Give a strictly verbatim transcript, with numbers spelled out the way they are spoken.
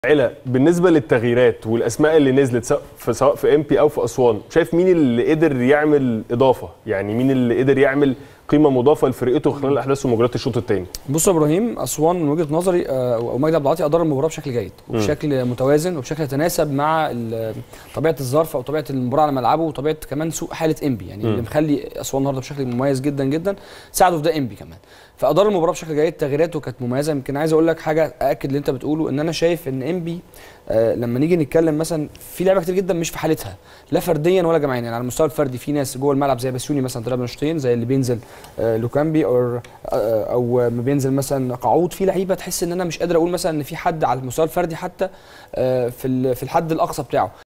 علا، بالنسبه للتغييرات والاسماء اللي نزلت سواء في سواء في ام بي او في اسوان، شايف مين اللي قدر يعمل اضافه؟ يعني مين اللي قدر يعمل قيمه مضافه لفرقته خلال الاحداث ومجريات الشوط الثاني؟ بص يا ابراهيم، اسوان من وجهه نظري او مجدي عبد العاطي ادار المباراه بشكل جيد وبشكل متوازن وبشكل يتناسب مع طبيعه الظرف او طبيعه المباراه على ملعبه وطبيعه كمان سوء حاله انبي، يعني اللي مخلي اسوان النهارده بشكل مميز جدا جدا ساعده في ده انبي كمان. فادار المباراه بشكل جيد، تغييراته كانت مميزه. يمكن عايز اقول لك حاجه ااكد اللي انت بتقوله، ان انا شايف ان انبي آه لما نيجي نتكلم مثلا في لعيبه كتير جدا مش في حالتها لا فرديا ولا جماعيا. يعني على المستوى الفردي في ناس جوه الملعب زي بسيوني مثلا طلع بنشطين، زي اللي بينزل آه لوكامبي او آه او ما بينزل مثلا قعود. في لعيبه تحس ان انا مش قادر اقول مثلا ان في حد على المستوى الفردي حتى آه في في الحد الاقصى بتاعه.